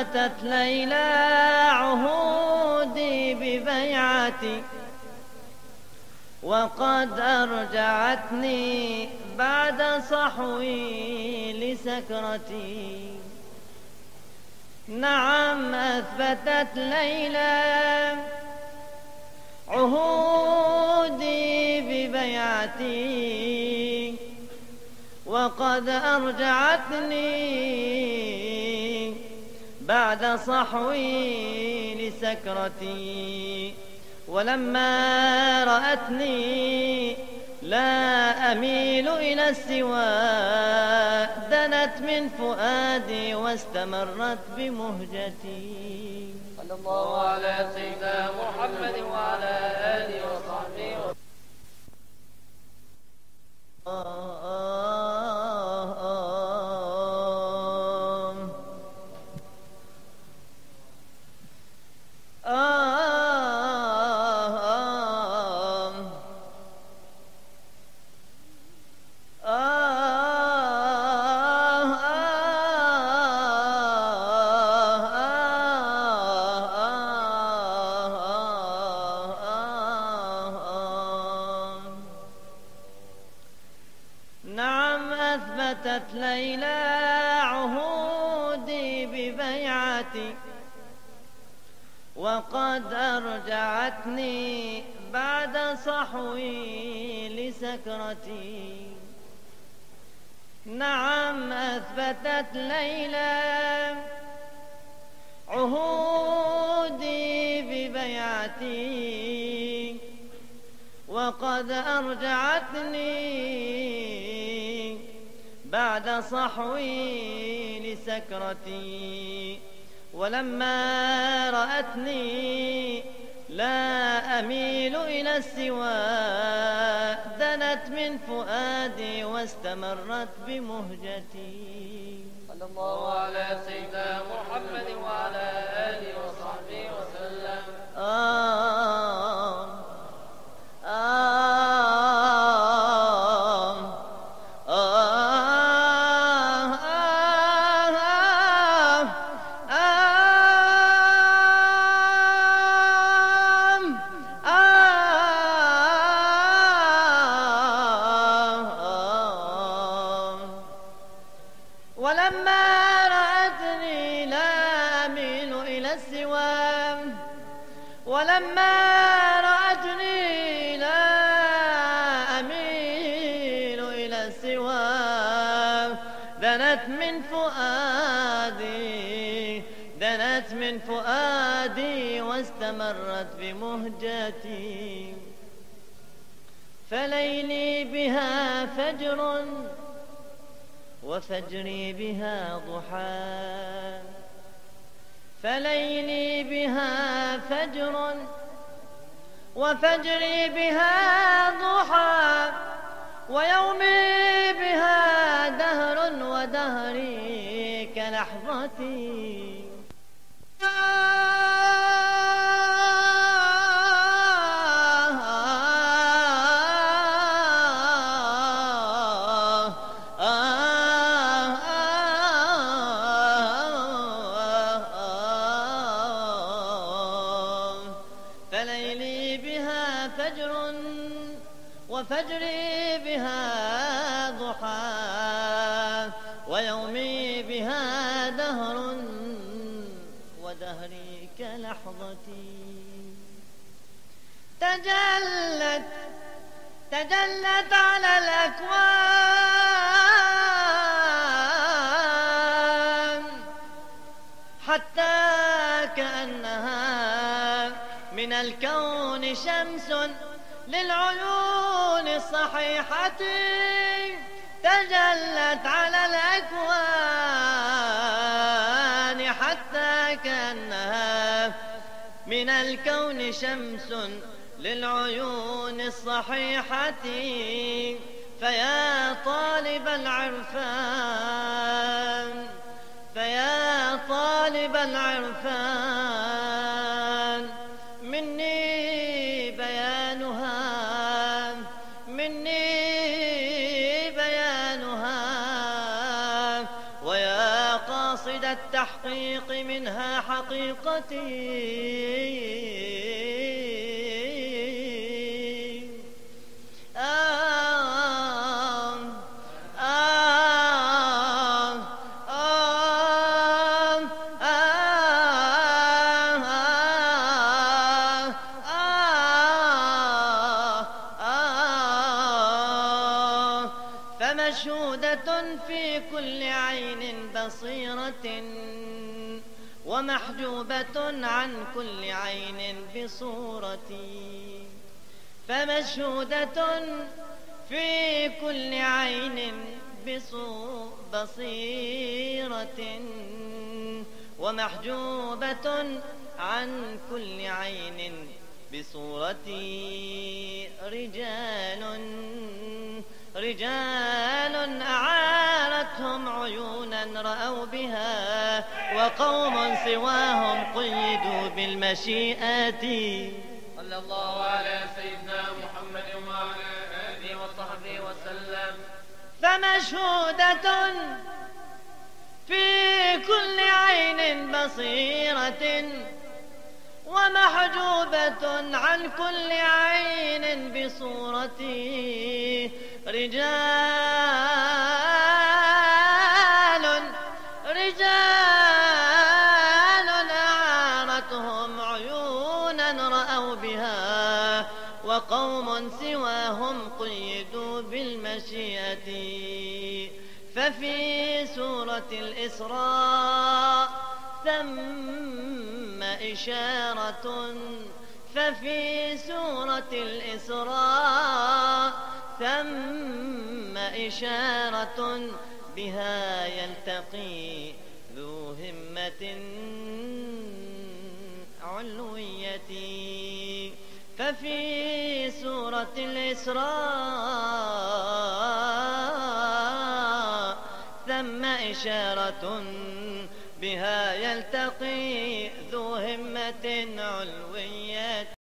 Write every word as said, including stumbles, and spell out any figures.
أثبتت ليلى عهودي ببيعتي، وقد أرجعتني بعد صحوي لسكرتي. نعم أثبتت ليلى عهودي ببيعتي، وقد أرجعتني بعد صحوي لسكرتي. ولما رأتني لا أميل إلى السوى، دنت من فؤادي واستمرت بمهجتي. صلى الله على سيدنا محمد وعلى آله وصحبه وسلم. نعم أثبتت ليلى عهودي ببيعتي، وقد أرجعتني بعد صحوي لسكرتي. نعم أثبتت ليلى عهودي ببيعتي، وقد أرجعتني بعد صحوي لسكرتي. ولما رأتني لا أميل إلى السوى، دنت من فؤادي واستمرت بمهجتي. صلى الله على سيدنا محمد وعلى آله وصحبه وسلم. آه آه ولما رأتني لا أميل إلى السوى، ولما رأتني لا أميل إلى السوى، دنت من فؤادي دنت من فؤادي واستمرت بمهجتي. فليلي بها فجر وفجري بها ضحى، فليلي بها فجر وفجري بها ضحى، ويومي بها دهر ودهري كلحظتي. فليلي بها فجر وفجري بها ضحى، ويومي بها دهر ودهري كلحظتي. تجلت تجلت على الأكوان حتى كأنها من الكون شمس للعيون الصحيحة. تجلت على الأكوان حتى كأنها من الكون شمس للعيون الصحيحة. فيا طالب العرفان فيا طالب العرفان، مني بيانها مني بيانها. ويا قاصد التحقيق منها حقيقتي. آه آه آه آه فمشهودة في كل عين بصيرة ومحجوبة عن كل عين بصورتي. فمشهودة في كل عين بصيرة ومحجوبة عن كل عين بصورتي. رجال رجال أعارتهم عيونا رأوا بها وقوم سواهم قيدوا بالمشيئة. صلى الله على سيدنا محمد وعلى آله وصحبه وسلم. فمشهودة في كل عين بصيرة ومحجوبة عن كل عين بصورتي. رجال رجال أعارتهم عيونا رأوا بها وقوم سواهم قيدوا بالمشيئة. ففي سورة الإسراء ثم إشارة ففي سورة الإسراء ثم إشارة بها يلتقي ذو همة علوية. ففي سورة الإسراء ثم إشارة بها يلتقي ذو همة علوية.